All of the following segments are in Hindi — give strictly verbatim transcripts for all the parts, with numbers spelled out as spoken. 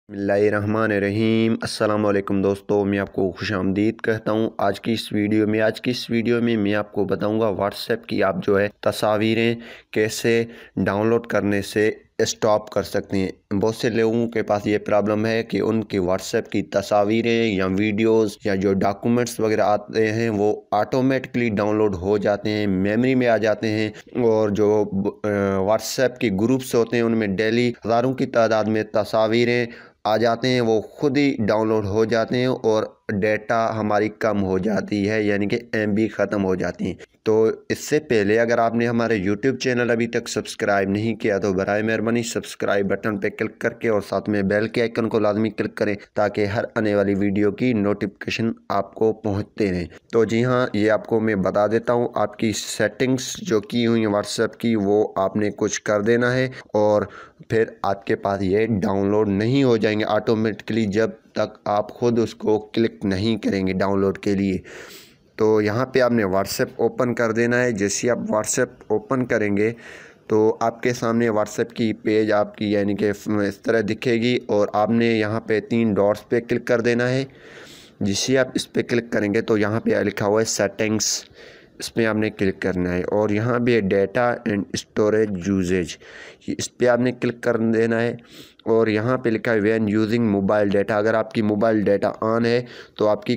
बिस्मिल्लाहिर्रहमानिर्रहीम अस्सलाम वालेकुम दोस्तों, मैं आपको खुशामदीद कहता हूँ। आज की इस वीडियो में आज की इस वीडियो में मैं आपको बताऊँगा व्हाट्सएप की आप जो है तस्वीरें कैसे डाउनलोड करने से स्टॉप कर सकते हैं। बहुत से लोगों के पास ये प्रॉब्लम है कि उनकी व्हाट्सएप की तस्वीरें या वीडियोस या जो डॉक्यूमेंट्स वगैरह आते हैं वो ऑटोमेटिकली डाउनलोड हो जाते हैं, मेमोरी में आ जाते हैं। और जो व्हाट्सएप के ग्रुप्स होते हैं उनमें डेली हज़ारों की तादाद में तस्वीरें आ जाते हैं, वो खुद ही डाउनलोड हो जाते हैं और डेटा हमारी कम हो जाती है, यानी कि एम बी ख़त्म हो जाती हैं। तो इससे पहले अगर आपने हमारे यूट्यूब चैनल अभी तक सब्सक्राइब नहीं किया तो बराए मेहरबानी सब्सक्राइब बटन पर क्लिक करके और साथ में बेल के आइकन को लाजमी क्लिक करें ताकि हर आने वाली वीडियो की नोटिफिकेशन आपको पहुंचते रहें। तो जी हाँ, ये आपको मैं बता देता हूँ, आपकी सेटिंग्स जो की हुई है व्हाट्सएप की वो आपने कुछ कर देना है और फिर आपके पास ये डाउनलोड नहीं हो जाएंगे ऑटोमेटिकली जब तक आप खुद उसको क्लिक नहीं करेंगे डाउनलोड के लिए। तो यहाँ पे आपने व्हाट्सएप ओपन कर देना है। जैसे आप व्हाट्सएप ओपन करेंगे तो आपके सामने व्हाट्सएप की पेज आपकी यानी कि इस तरह दिखेगी और आपने यहाँ पे तीन डॉट्स पे क्लिक कर देना है। जिससे आप इस पर क्लिक करेंगे तो यहाँ पे लिखा हुआ है सेटिंग्स, इस पर आपने क्लिक करना है और यहाँ भी डेटा एंड स्टोरेज यूजेज, इस पर आपने क्लिक कर देना है। और यहाँ पे लिखा है व्हेन यूजिंग मोबाइल डाटा, अगर आपकी मोबाइल डाटा ऑन है तो आपकी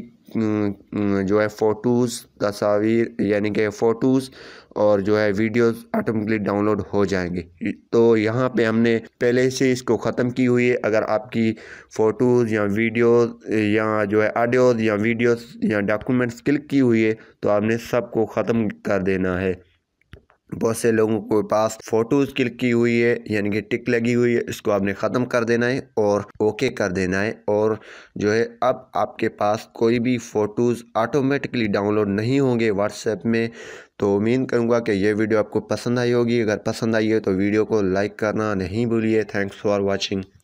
जो है फ़ोटोज़ तस्वीर यानी कि फ़ोटोज़ और जो है वीडियोस ऑटोमेटिकली डाउनलोड हो जाएंगे। तो यहाँ पे हमने पहले से इसको ख़त्म की हुई है। अगर आपकी फ़ोटोज़ या वीडियो या जो है ऑडियोज़ या वीडियोस या डॉक्यूमेंट्स क्लिक की हुई है तो आपने सबको ख़त्म कर देना है। बहुत से लोगों के पास फ़ोटोज़ क्लिक की हुई है यानी कि टिक लगी हुई है, इसको आपने ख़त्म कर देना है और ओके कर देना है। और जो है अब आपके पास कोई भी फ़ोटोज़ ऑटोमेटिकली डाउनलोड नहीं होंगे व्हाट्सएप में। तो उम्मीद करूँगा कि ये वीडियो आपको पसंद आई होगी। अगर पसंद आई है तो वीडियो को लाइक करना नहीं भूलिए। Thanks for watching.